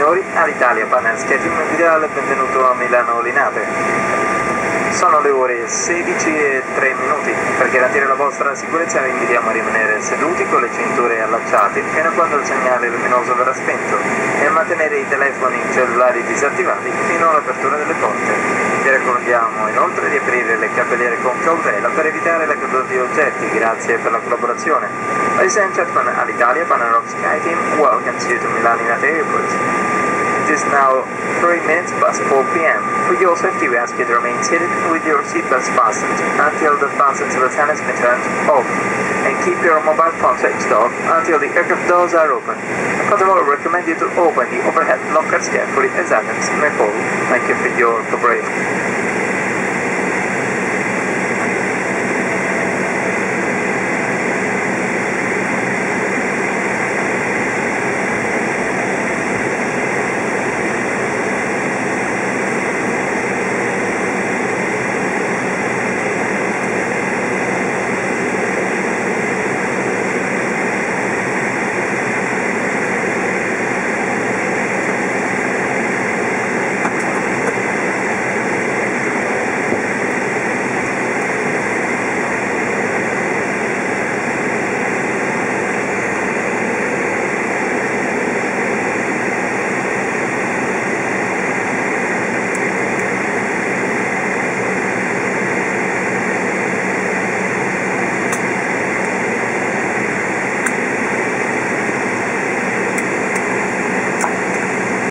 signori, all'Italia Panel Skating vi dà il benvenuto a Milano Linate. Sono le ore 16:03. Per garantire la vostra sicurezza vi invitiamo a rimanere seduti con le cinture allacciate fino a quando il segnale luminoso verrà spento e a mantenere i telefoni cellulari disattivati fino all'apertura delle porte. Vi raccomandiamo inoltre di aprire le cappelliere con cautela per evitare la caduta di oggetti. Grazie per la collaborazione. Ladies and gentlemen, all'Italia Panel Rock Sky Team welcomes you to Milan Linate Airport. It is now 3 minutes past 4 p.m. For your safety, we ask you to remain seated with your seatbelts fastened until the fasten to the tent has been turned off, and keep your mobile phone switched off until the aircraft doors are open. Furthermore, we recommend you to open the overhead lockers carefully as items may fall. Thank you for your cooperation.